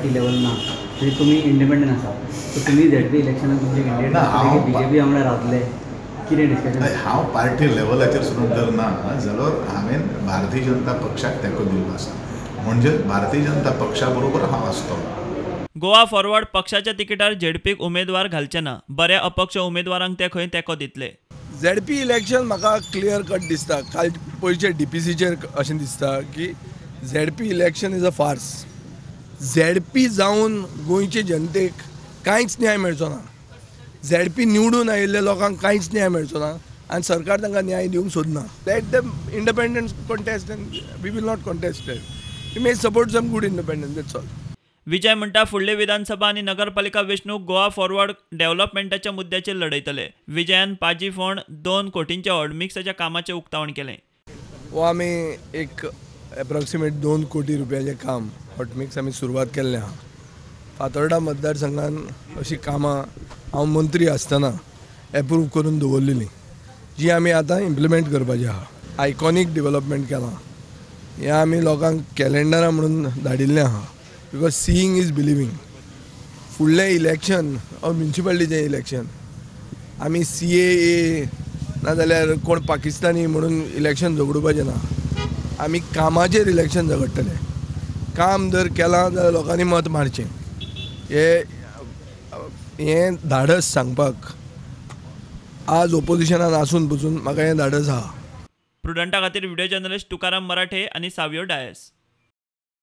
Party level ना म्हणजे तुम्ही इंडिपेंडंट आसा सो तुम्ही झेडपी इलेक्शनाक तुमचे कॅन्डिडेट बीजेपी वांगडा रावतले कितें डिस्कशन हांव पार्टी लेवलाचेर सुद्दां जर ना जाल्यार हांवें भारतीय जनता पक्षाक तेंको दिवप आसा म्हणजे भारतीय जनता पक्षा बरोबर हांव आसतलो. गोवा फॉरवर्ड पक्षाच्या तिकिटार झेडपीक उमेदवार घालचे ना, बऱ्या अपक्ष उमेदवारांक ते खंय तेंको दितले. झेडपी इलेक्शन म्हाका क्लियर कट दिसता. काल पयलींचे डीपीसीचेर अशें दिसता की ZP election is a farce. ZP जावन गोंयचे जनतेक कांयच न्याय मेळचो ना. झेडपी निवडून आयिल्ल्या लोकांक कांयच न्याय मेळचो ना आनी सरकार तांकां न्याय दिवंक सोदना. Let them independent contest and we will not contest. We may support some good independent, that's all. Vijay म्हणटा फुडली विधानसभा आणि नगरपालिका वेंचणूक गोवा फॉरवर्ड डेव्हलपमेंटाच्या मुद्द्याचेर लढयतले. विजयान पाजी फोंड 2 कोटींच्या हॉटमिक्साच्या कामाचें उक्तावण केलें. वो आमी एक एप्रॉक्सिमेट 2 कोटी रुपयाचें काम हॉटमिक्स आमी सुरवात केल्लें आहा. फातोर्डा मतदारसंघान अशी कामां हांव मंत्री आसतना एप्रूव करून दवरलेलीं जी आमी आतां इम्प्लिमेंट करपाची आहा. आयकॉनीक डेव्हलपमेंट केलां. हें आमी लोकांक कॅलेंडरां म्हणून धाडिल्लें आहा. Because seeing is believing. फुडलें इलेक्शन म्युन्सिपालिटीचें इलेक्शन आमी CAA नाजाल्यार कोण पाकिस्तानी म्हणून इलेक्शन झगडोवपाचें ना. आमी कामाचेर इलेक्शन झगडटले. काम जर केलां जाल्यार लोकांनी मत मारचें. हें धाडस सांगपाक आज ओपोजिशनान आसून पसून म्हाका हें धाडस आहा. प्रुडंटा खातीर व्हिडिओ जर्नलिस्ट तुकाराम मराठे आनी सावियो डायस.